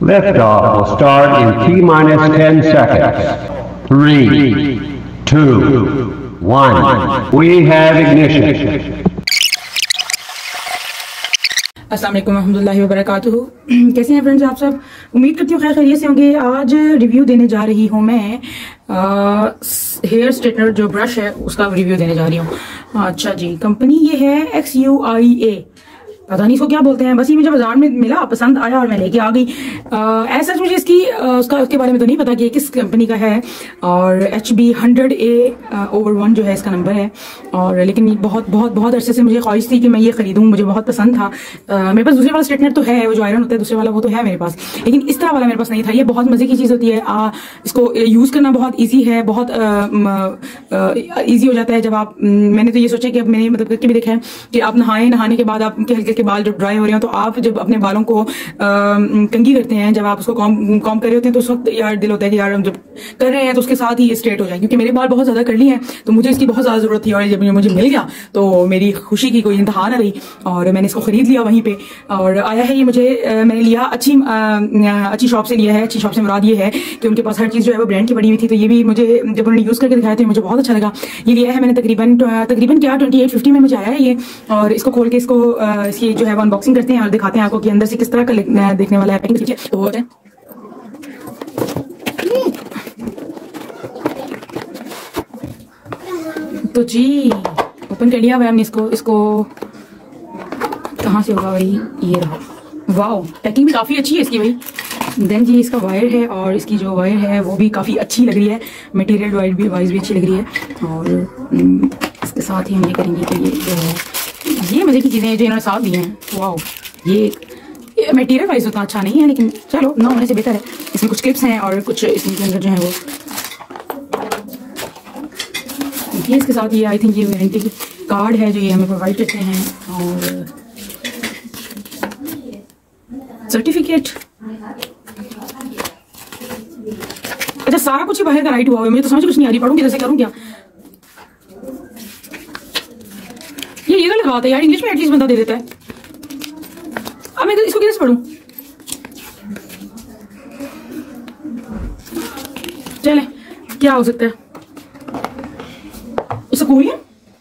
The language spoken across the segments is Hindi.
Liftoff will start in T-minus 10 seconds. 3, 2, 1. We have ignition. अस्सलाम वालेकुम रहमतुल्लाहि व बरकातुहू। कैसे हैं फ्रेंड्स आप सब? उम्मीद करती हूँ खैर खैरियत से होंगे। आज रिव्यू देने जा रही हूँ मैं हेयर स्ट्रेटनर जो ब्रश है उसका रिव्यू देने जा रही हूँ। अच्छा जी, कंपनी ये है XUIA, पता नहीं इसको क्या बोलते हैं, बस ये मुझे बाजार में मिला, पसंद आया और मैं लेके आ गई। ऐसा मुझे इसकी उसके बारे में तो नहीं पता कि किस कंपनी का है, और HB 100A/1 जो है इसका नंबर है। और लेकिन बहुत बहुत बहुत अरसे से मुझे ख्वाहिश थी कि मैं ये खरीदूं, मुझे बहुत पसंद था। मेरे पास दूसरे वाला स्ट्रेटनर तो है, वो जो आयरन होता है दूसरे वाला, वो तो है मेरे पास, लेकिन इस तरह वाला मेरे पास नहीं था। ये बहुत मजे की चीज होती है, इसको यूज करना बहुत ईजी है, बहुत ईजी हो जाता है जब आप, मैंने तो ये सोचा कि अब मैंने मतलब करके भी देखा है कि आप नहाने के बाद आपके हल्के के बाल जब ड्राई हो रहे हो तो आप जब अपने बालों को कंघी करते हैं, जब आप उसको कॉम कर रहे होते हैं तो उस वक्त यार दिल होता है कि यार हम जब कर रहे हैं तो उसके साथ ही ये स्ट्रेट हो जाए, क्योंकि मेरे बाल बहुत ज्यादा कर्ली हैं तो मुझे इसकी बहुत ज्यादा जरूरत थी। और जब मुझे मिल गया तो मेरी खुशी की कोई इंतहा न रही और मैंने इसको खरीद लिया वहीं पे। और आया है ये मुझे, मैंने लिया अच्छी शॉप से लिया है। अच्छी शॉप से मुराद ये है कि उनके पास हर चीज जो है वो ब्रांड की पड़ी हुई थी, तो ये भी मुझे जब उन्होंने यूज करके दिखाया तो मुझे बहुत अच्छा लगा। ये लिया है मैंने तकरीबन क्या 2850 में मुझे आया है ये। और इसको खोल के इसकी जो है वो अनबॉक्सिंग करते हैं और दिखाते हैं आपको कि अंदर से किस तरह का देखने वाला है पैकिंग। तो जी ओपन कर लिया हुआ हमने इसको कहाँ से होगा भाई, ये रहा। वाओ, पैकिंग भी काफी अच्छी है इसकी भाई। देन जी इसका वायर है, और इसकी जो वायर है वो भी काफी अच्छी लग रही है, मटेरियल वाइज भी अच्छी लग रही है। और इसके साथ ही हम ये करेंगे कि ये जो है, ये मजे की चीजें हैं जो इन्होंने साथ दी हैं। वाओ, ये मटेरियल वाइज उतना अच्छा नहीं है, लेकिन चलो ना होने से बेहतर है। इसमें कुछ क्लिप्स हैं और कुछ इसके अंदर जो है वो ये इसके साथ ये आई थिंक ये वारंटी कार्ड है जो ये हमें प्रोवाइड करते हैं, और सर्टिफिकेट। अच्छा, सारा कुछ ही बाहर का राइट हुआ है, मुझे तो समझ कुछ नहीं आ रही, पढ़ूंगी जैसे करूँ क्या। ये गलत बात है यार, इंग्लिश में एटलीस्ट बंदा दे देता है। अब मैं इसको कैसे पढ़ूं? चले, क्या हो सकता है इसको? कोरियन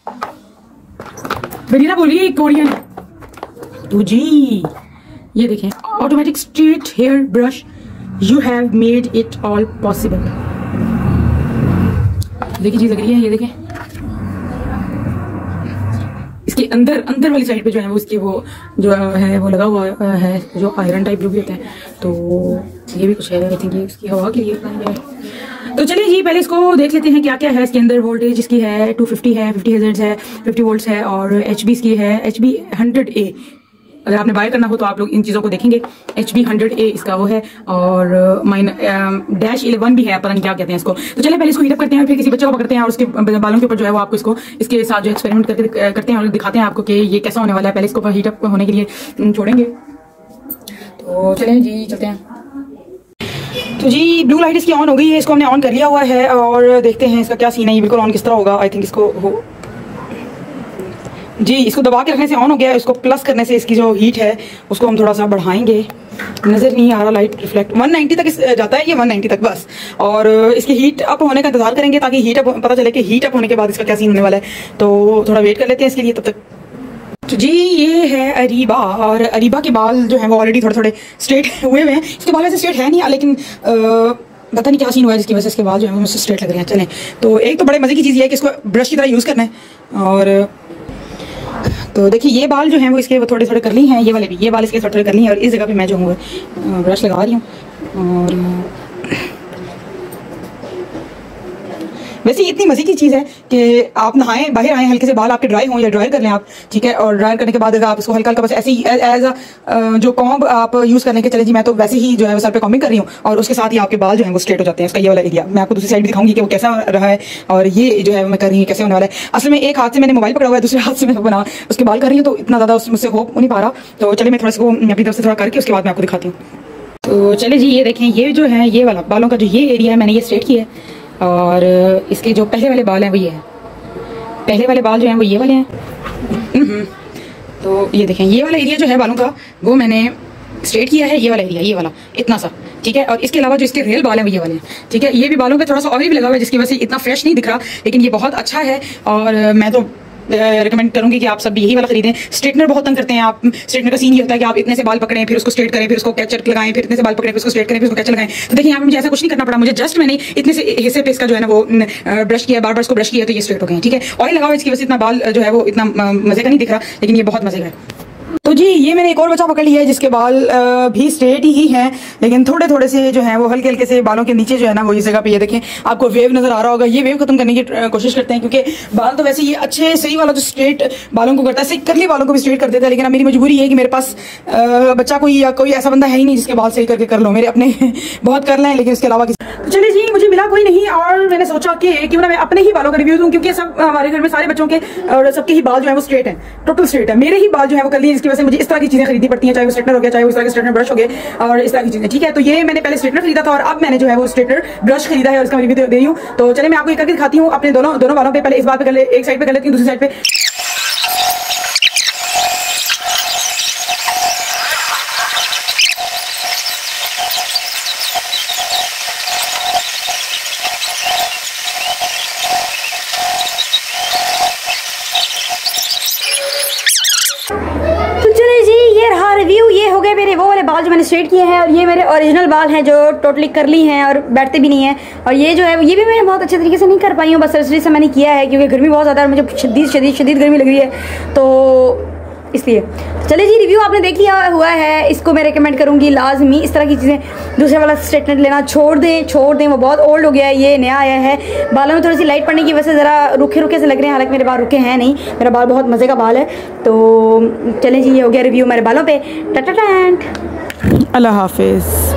बरीना बोल रही है, कोरियन। तो जी ये देखें, automatic straight hair brush, you have made it all possible. देखिए चीज लग रही है, ये देखें इसके अंदर वाली साइड पे जो है वो इसकी वो जो है वो लगा हुआ है जो आयरन टाइप जो भी होता है, तो ये भी कुछ है। आई थिंक ये इसकी हवा के लिए है। तो चलिए जी पहले इसको देख लेते हैं क्या क्या है इसके अंदर। वोल्टेज इसकी है 250 है, 50 हर्ट्ज है, 50 वोल्ट्स है, और HB इसकी है HB 100A। अगर आपने बाय करना हो तो आप लोग इन चीजों को देखेंगे। HB 100A इसका वो है, और -11 भी है, पता नहीं क्या कहते हैं इसको। तो चलिए पहले इसको हीट अप करते हैं, फिर किसी बच्चे को पकड़ते हैं और उसके बालों के ऊपर जो है वो आपको इसके साथ जो एक्सपेरिमेंट करते हैं और दिखाते हैं आपको कि ये कैसा होने वाला है। पहले इसको हीट अप होने के लिए छोड़ेंगे। तो चलिए जी चलते हैं। तो जी ब्लू लाइट इसकी ऑन हो गई है, इसको हमने ऑन कर लिया हुआ है और देखते हैं इसका क्या सीन है। ये बिल्कुल ऑन किस तरह होगा। आई थिंक इसको जी इसको दबा के रखने से ऑन हो गया। इसको प्लस करने से इसकी जो हीट है उसको हम थोड़ा सा बढ़ाएंगे। नजर नहीं आ रहा, लाइट रिफ्लेक्ट 190 तक जाता है ये, 190 तक बस। और इसकी हीट अप होने का इंतजार करेंगे ताकि हीट अप पता चले कि हीट अप होने के बाद इसका क्या सीन होने वाला है। तो थोड़ा वेट कर लेते हैं इसके लिए तब तक। तो जी ये है अरीबा, और अरीबा के बाल जो है वो ऑलरेडी थोड़े स्ट्रेट हुए हुए हैं। इसके बाल वैसे स्ट्रेट है नहीं, लेकिन पता नहीं क्या सीन हुआ है जिसकी वजह से इसके बाल जो है वो मुझसे स्ट्रेट लग रहे हैं। चलें, तो एक तो बड़े मजे की चीज़ ये है कि इसको ब्रश की तरह यूज़ करना है। और तो देखिए ये बाल जो हैं वो इसके वो थोड़े करली हैं, ये वाले भी, ये बाल इसके थोड़े करली हैं। और इस जगह पे मैं जो हूँ ब्रश लगा रही हूँ। और वैसे इतनी मजे की चीज़ है कि आप नहाएं, बाहर आए, हल्के से बाल आपके ड्राई हों या ड्रायर कर लें आप, ठीक है। और ड्रायर करने के बाद अगर आप इसको हल्का हल्का बस ऐसे ही एज जो कॉम्ब आप यूज़ करने के, चले जी मैं तो वैसे ही जो है वो सर पे कॉम्बिंग कर रही हूँ, और उसके साथ ही आपके बाल जो है वो स्ट्रेट हो जाते हैं। इसका ये वाला एरिया मैं आपको दूसरी साइड भी दिखाऊंगी कि वो कैसा रहा है, और ये जो है मैं कर रही हूँ कैसे होने वाला है। असल में एक हाथ से मैंने मोबाइल पकड़ा हुआ है, दूसरे हाथ से मैं बना उसके बाल कर रही हूँ, तो इतना ज़्यादा मुझसे हो नहीं पा रहा। तो चलिए मैं थोड़ा सा अपनी तरफ से थोड़ा करके उसके बाद मैं आपको दिखाती हूँ। तो चले जी ये देखें, ये जो है ये वाला बालों का जो ये एरिया है मैंने ये स्ट्रेट किया है, और इसके जो पहले वाले बाल हैं वो ये हैं। पहले वाले बाल जो हैं वो ये वाले हैं। तो ये देखें, ये वाला एरिया जो है बालों का वो मैंने स्ट्रेट किया है, ये वाला एरिया, ये वाला इतना सा, ठीक है। और इसके अलावा जो इसके रियल बाल हैं वो ये वाले हैं, ठीक है। ये भी बालों पे थोड़ा सा ऑयल भी लगा हुआ है जिसकी वजह से इतना फ्रेश नहीं दिख रहा, लेकिन ये बहुत अच्छा है और मैं तो रिकमेंड करूंगी कि आप सब भी यही वाला खरीदें। स्ट्रेटनर बहुत तंग करते हैं, आप स्ट्रेटनर का सीन ये होता है कि आप इतने से बाल पकड़ें, फिर उसको स्ट्रेट करें, फिर उसको कैचर लगाएं, फिर इतने से बाल पकड़ें, फिर उसको स्ट्रेट करें, फिर उसको कैचर लगाएं। तो देखिए यहाँ पे मुझे ऐसा कुछ नहीं करना पड़ा, मुझे जस्ट मैंने इतने से हिस्से पे इसका जो है ना वो ब्रश किया, बार बार इसको ब्रश किया तो ये स्ट्रेट हो गए, ठीक है। ऑयल लगा हुआ इसकी वजह से इतना बाल जो है वो इतना मजे का नहीं दिख रहा, लेकिन ये बहुत मजे का है। तो जी ये मैंने एक और बच्चा पकड़ लिया है जिसके बाल भी स्ट्रेट ही हैं, लेकिन थोड़े थोड़े से जो है वो हल्के हल्के से बालों के नीचे जो है ना वो इस जगह पे ये देखें आपको वेव नजर आ रहा होगा। ये वेव खत्म करने की कोशिश करते हैं क्योंकि बाल तो वैसे ये अच्छे सही वाला जो स्ट्रेट बालों को करता है, सही कर्ली बालों को भी स्ट्रेट कर देता है, लेकिन अब मेरी मजबूरी है कि मेरे पास बच्चा कोई या कोई ऐसा बंदा है ही नहीं जिसके बाल सही करके कर लो। मेरे अपने बहुत कर लें लेकिन उसके अलावा तो चलिए जी मुझे मिला कोई नहीं और मैंने सोचा कि क्यों ना मैं अपने ही बालों का रिव्यू दूं, क्योंकि सब हमारे घर में सारे बच्चों के और सबके ही बाल जो है वो स्ट्रेट हैं, टोटल स्ट्रेट है। मेरे ही बाल जो है वो कर्ली है जिसकी वजह से मुझे इस तरह की चीजें खरीदनी पड़ती हैं, चाहे वो स्ट्रेटनर हो गया, चाहे वो इस तरह के स्ट्रेटनर ब्रश हो गए और इस तरह की चीजें, ठीक है। तो ये मैंने पहले स्ट्रेटनर खरीदा था और अब मैंने जो है वो स्ट्रेटनर ब्रश खरीदा है और इसका रिव्यू दे रही हूँ। तो चलिए मैं आपको एक करके दिखाती हूँ अपने दोनों बालों पे। पहले इस बाल पे एक साइड पे कर लेती हूँ, दूसरी साइड पे। रिव्यू ये हो गए मेरे वो वाले बाल जो मैंने स्ट्रेट किए हैं, और ये मेरे ओरिजिनल बाल हैं जो टोटली करली हैं और बैठते भी नहीं हैं। और ये जो है ये भी मैं बहुत अच्छे तरीके से नहीं कर पाई हूँ, बस सर्जरी से मैंने किया है क्योंकि गर्मी बहुत ज़्यादा है और मुझे शदीद गर्मी लग रही है, तो इसलिए। चलिए जी रिव्यू आपने देख लिया हुआ है, इसको मैं रिकमेंड करूँगी लाजमी। इस तरह की चीज़ें दूसरे वाला स्ट्रेटनर लेना छोड़ दें, वो बहुत ओल्ड हो गया है, ये नया आया है। बालों में थोड़ी सी लाइट पड़ने की वजह से ज़रा रुखे से लग रहे हैं, हालांकि मेरे बाल रुके हैं नहीं, मेरा बाल बहुत मज़े का बाल है। तो चलें जी ये हो गया रिव्यू मेरे बालों पे। टाटा, अल्लाह हाफिज़।